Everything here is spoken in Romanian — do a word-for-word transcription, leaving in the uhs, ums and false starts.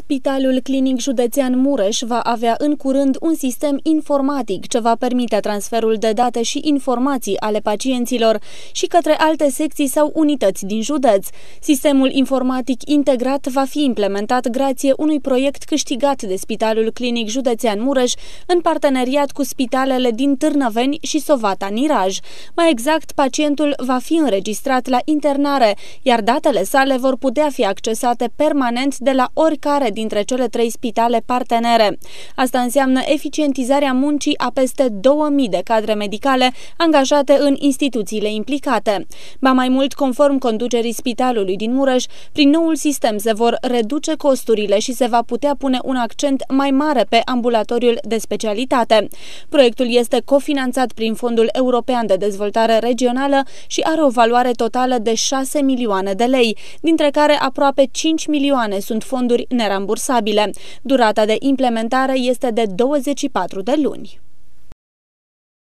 Spitalul Clinic Județean Mureș va avea în curând un sistem informatic ce va permite transferul de date și informații ale pacienților și către alte secții sau unități din județ. Sistemul informatic integrat va fi implementat grație unui proiect câștigat de Spitalul Clinic Județean Mureș în parteneriat cu spitalele din Târnăveni și Sovata Niraj. Mai exact, pacientul va fi înregistrat la internare, iar datele sale vor putea fi accesate permanent de la oricare dintre cele trei spitale partenere. Asta înseamnă eficientizarea muncii a peste două mii de cadre medicale angajate în instituțiile implicate. Ba mai mult, conform conducerii Spitalului din Mureș, prin noul sistem se vor reduce costurile și se va putea pune un accent mai mare pe ambulatoriul de specialitate. Proiectul este cofinanțat prin Fondul European de Dezvoltare Regională și are o valoare totală de șase milioane de lei, dintre care aproape cinci milioane sunt fonduri nerambursabile. Durata de implementare este de douăzeci și patru de luni.